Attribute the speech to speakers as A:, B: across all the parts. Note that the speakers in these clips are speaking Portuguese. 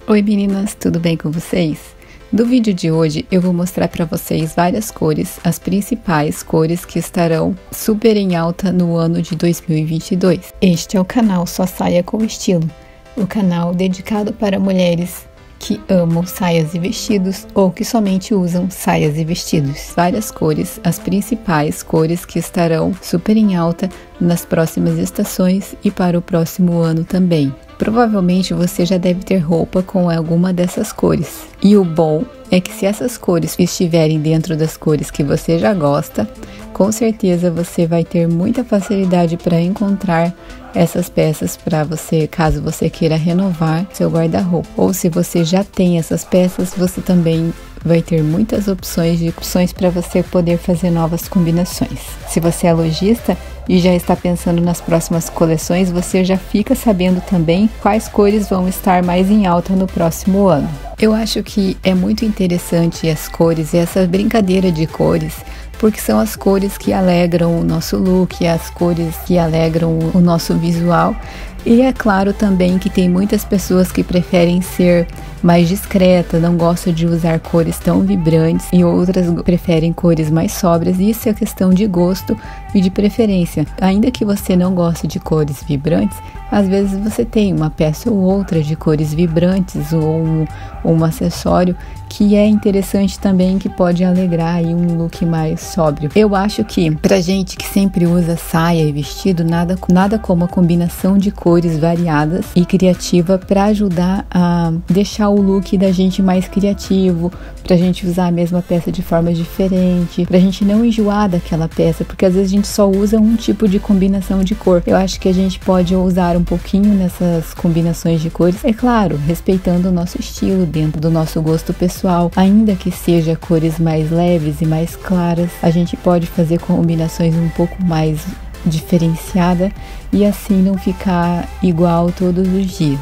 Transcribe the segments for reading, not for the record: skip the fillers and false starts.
A: Oi meninas, tudo bem com vocês? No vídeo de hoje eu vou mostrar para vocês várias cores, as principais cores que estarão super em alta no ano de 2022. Este é o canal Só Saia com Estilo, o canal dedicado para mulheres que amam saias e vestidos ou que somente usam saias e vestidos. Várias cores, as principais cores que estarão super em alta nas próximas estações e para o próximo ano também. Provavelmente você já deve ter roupa com alguma dessas cores. E o bom é que se essas cores estiverem dentro das cores que você já gosta, com certeza você vai ter muita facilidade para encontrar essas peças para você, caso você queira renovar seu guarda-roupa. Ou se você já tem essas peças, você também vai ter muitas opções para você poder fazer novas combinações. Se você é lojista e já está pensando nas próximas coleções, você já fica sabendo também quais cores vão estar mais em alta no próximo ano. Eu acho que é muito interessante as cores e essa brincadeira de cores, porque são as cores que alegram o nosso look, as cores que alegram o nosso visual. E é claro também que tem muitas pessoas que preferem ser mais discreta, não gostam de usar cores tão vibrantes e outras preferem cores mais sóbrias. Isso é questão de gosto e de preferência. Ainda que você não goste de cores vibrantes, às vezes você tem uma peça ou outra de cores vibrantes ou um acessório que é interessante também, que pode alegrar aí um look mais sóbrio. Eu acho que pra gente que sempre usa saia e vestido, nada como a combinação de cores variadas e criativa para ajudar a deixar o look da gente mais criativo, pra gente usar a mesma peça de forma diferente, pra gente não enjoar daquela peça, porque às vezes a gente só usa um tipo de combinação de cor. Eu acho que a gente pode usar um pouquinho nessas combinações de cores, é claro, respeitando o nosso estilo, dentro do nosso gosto pessoal. Ainda que seja cores mais leves e mais claras, a gente pode fazer combinações um pouco mais diferenciadas e assim não ficar igual todos os dias.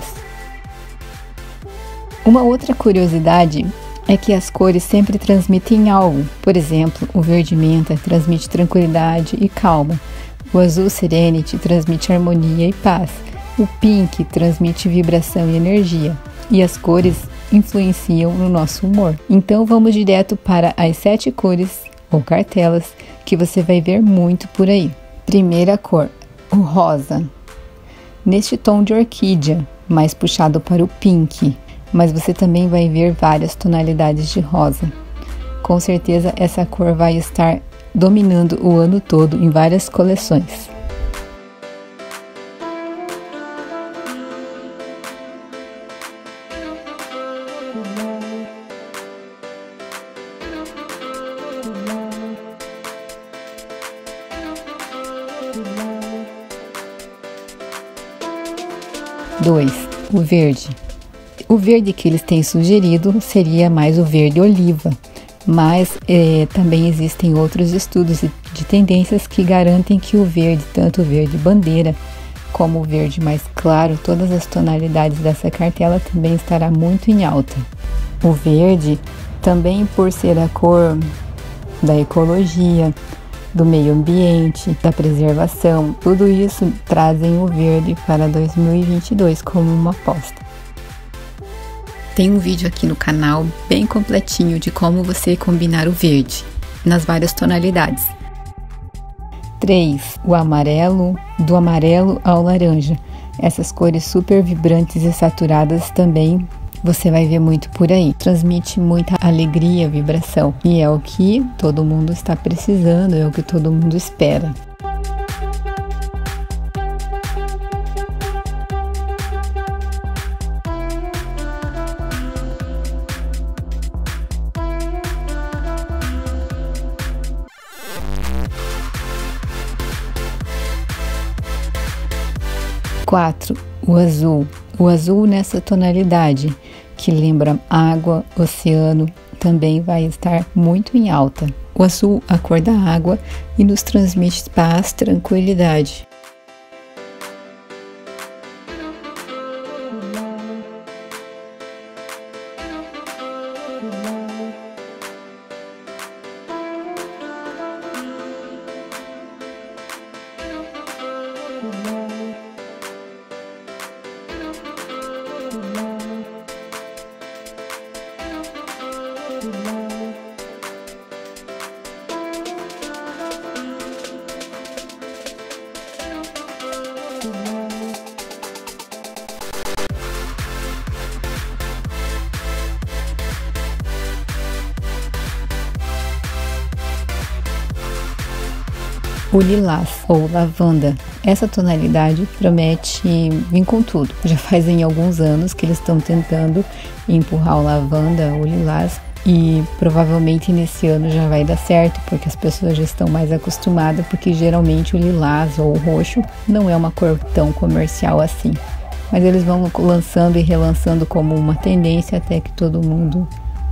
A: Uma outra curiosidade é que as cores sempre transmitem algo. Por exemplo, o verde menta transmite tranquilidade e calma. O azul serenity transmite harmonia e paz. O pink transmite vibração e energia. E as cores influenciam no nosso humor. Então vamos direto para as 7 cores ou cartelas que você vai ver muito por aí. Primeira cor, o rosa. Neste tom de orquídea, mais puxado para o pink, mas você também vai ver várias tonalidades de rosa. Com certeza essa cor vai estar dominando o ano todo em várias coleções. Dois, o verde. O verde que eles têm sugerido seria mais o verde oliva, mas também existem outros estudos de tendências que garantem que o verde, tanto o verde bandeira como o verde mais claro, todas as tonalidades dessa cartela também estará muito em alta. O verde, também por ser a cor da ecologia, do meio ambiente, da preservação, tudo isso trazem o verde para 2022 como uma aposta. Tem um vídeo aqui no canal bem completinho de como você combinar o verde nas várias tonalidades. 3. O amarelo, do amarelo ao laranja. Essas cores super vibrantes e saturadas também você vai ver muito por aí. Transmite muita alegria, vibração. E é o que todo mundo está precisando, é o que todo mundo espera. Quatro, o azul. O azul nessa tonalidade, que lembra água, oceano, também vai estar muito em alta. O azul, a cor da água, e nos transmite paz, tranquilidade. o lilás ou lavanda. Essa tonalidade promete vir com tudo. Já fazem alguns anos que eles estão tentando empurrar o lavanda, o lilás, e provavelmente nesse ano já vai dar certo, porque as pessoas já estão mais acostumadas, porque geralmente o lilás ou o roxo não é uma cor tão comercial assim. Mas eles vão lançando e relançando como uma tendência até que todo mundo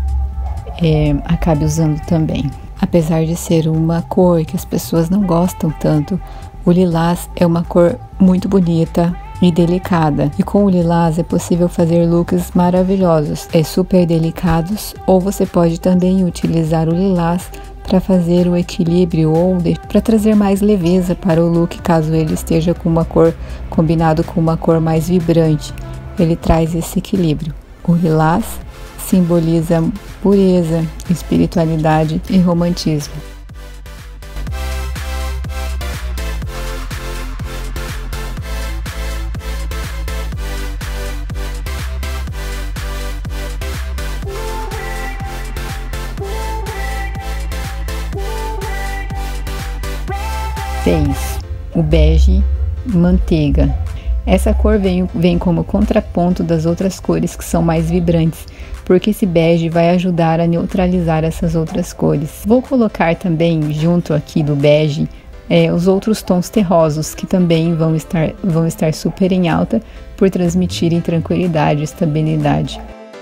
A: acabe usando também. Apesar de ser uma cor que as pessoas não gostam tanto, o lilás é uma cor muito bonita e delicada. E com o lilás é possível fazer looks maravilhosos, super delicados, ou você pode também utilizar o lilás para fazer o equilíbrio ou para trazer mais leveza para o look, caso ele esteja com uma cor combinado com uma cor mais vibrante. Ele traz esse equilíbrio. O lilás simboliza pureza, espiritualidade e romantismo. O bege manteiga. Essa cor vem como contraponto das outras cores que são mais vibrantes, porque esse bege vai ajudar a neutralizar essas outras cores. Vou colocar também junto aqui do bege os outros tons terrosos, que também vão estar super em alta por transmitirem tranquilidade e estabilidade.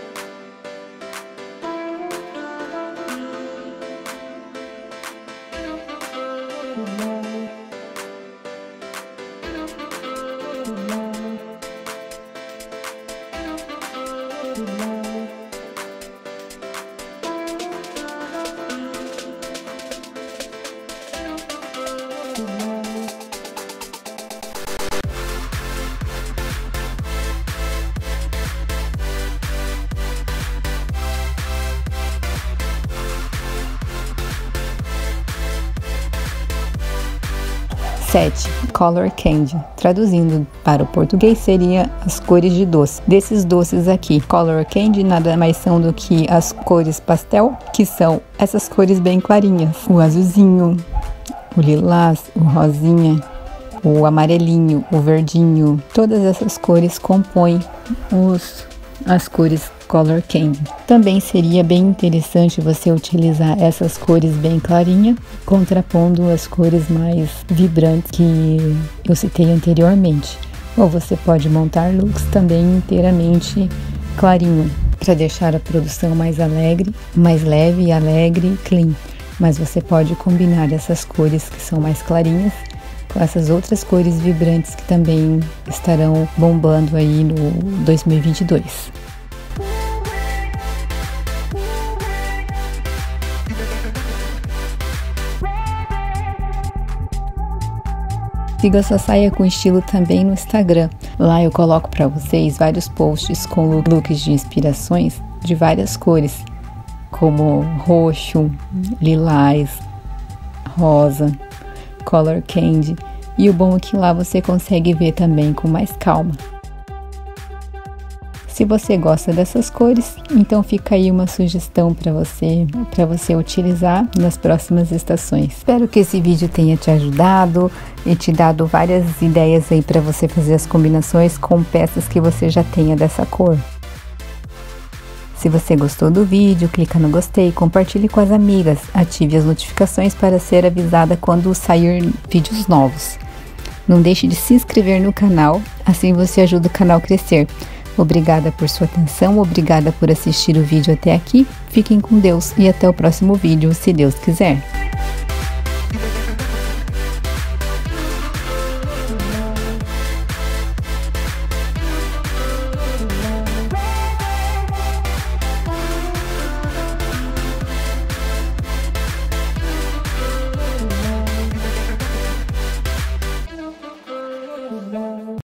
A: Color Candy. Traduzindo para o português seria as cores de doce. Desses doces aqui, Color Candy nada mais são do que as cores pastel, que são essas cores bem clarinhas. O azulzinho, o lilás, o rosinha, o amarelinho, o verdinho. Todas essas cores compõem as cores Color Candy. Também seria bem interessante você utilizar essas cores bem clarinhas, contrapondo as cores mais vibrantes que eu citei anteriormente. Ou você pode montar looks também inteiramente clarinho, para deixar a produção mais alegre, mais leve, alegre e clean. Mas você pode combinar essas cores que são mais clarinhas com essas outras cores vibrantes que também estarão bombando aí no 2022. Siga essa saia com estilo também no Instagram. Lá eu coloco para vocês vários posts com looks de inspirações de várias cores, como roxo, lilás, rosa, color candy. E o bom é que lá você consegue ver também com mais calma. Se você gosta dessas cores, então fica aí uma sugestão para você utilizar nas próximas estações. Espero que esse vídeo tenha te ajudado e te dado várias ideias aí para você fazer as combinações com peças que você já tenha dessa cor. Se você gostou do vídeo, clica no gostei, compartilhe com as amigas, ative as notificações para ser avisada quando sair vídeos novos. Não deixe de se inscrever no canal, assim você ajuda o canal a crescer. Obrigada por sua atenção, obrigada por assistir o vídeo até aqui. Fiquem com Deus e até o próximo vídeo, se Deus quiser.